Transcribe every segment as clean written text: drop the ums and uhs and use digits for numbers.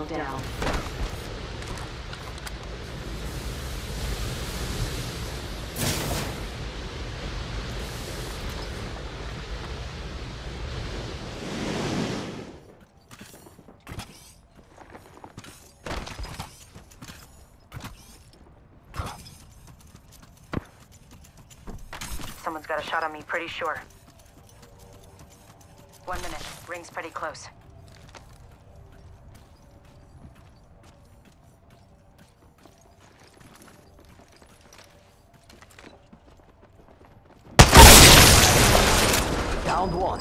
down. Someone's got a shot on me, pretty sure. 1 minute. Ring's pretty close. Downed one.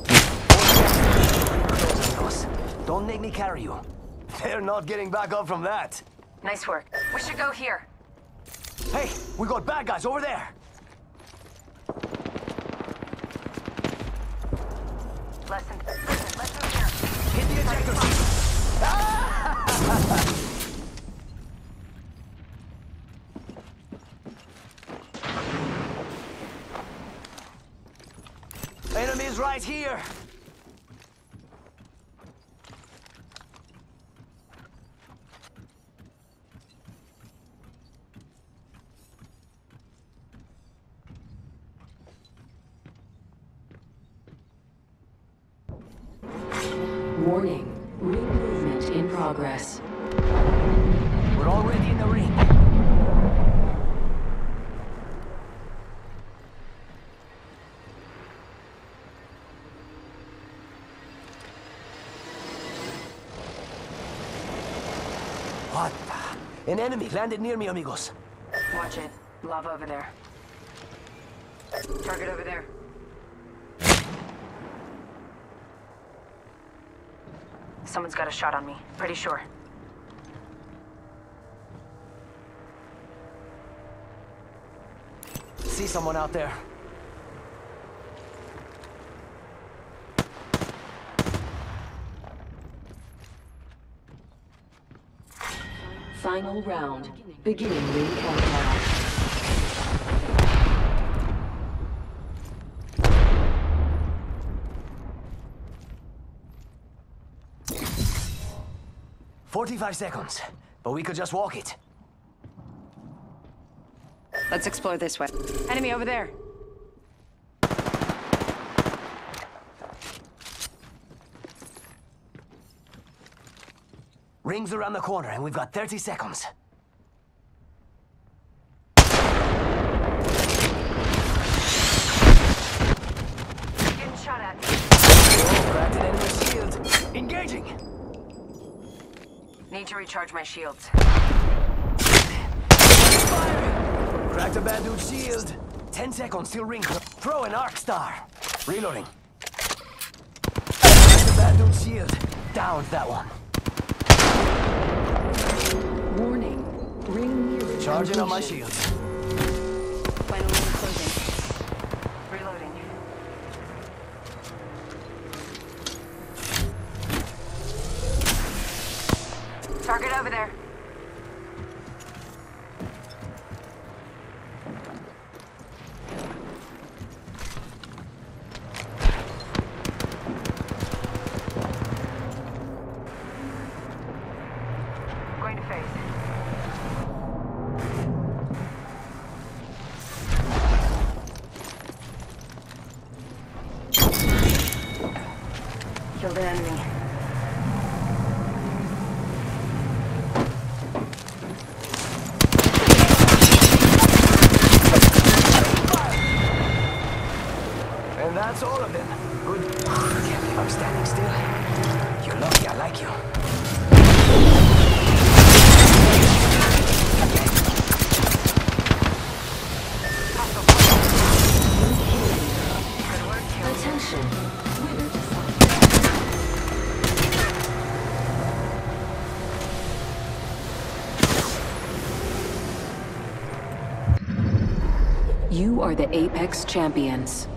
Don't make me carry you. They're not getting back up from that. Nice work. We should go here. Hey, we got bad guys over there. Listen here. Hit the ejector seat. Enemies right here. Warning. Ring movement in progress. We're already in the ring. What the? An enemy landed near me, amigos. Watch it. Lava over there. Target over there. Someone's got a shot on me, pretty sure. See someone out there. Final round. Beginning ring countdown. "45 seconds, but we could just walk it." Let's explore this way. Enemy over there. Ring's around the corner, and we've got 30 seconds. Getting shot at. Oh, cracked an enemy shield. Engaging. Need to recharge my shields. Fire! Cracked a bad dude's shield. 10 seconds till ring. Throw an arc star. Reloading. Cracked a bad dude's shield. Downed that one. Warning. Ring near Charging on my completion. shields. Final ring closing. Reloading. Target over there. Going to phase. Kill the enemy. And that's all of them. Good. Can't believe I'm standing still. You're lucky I like you. Attention. Winner defined. You are the Apex Champions.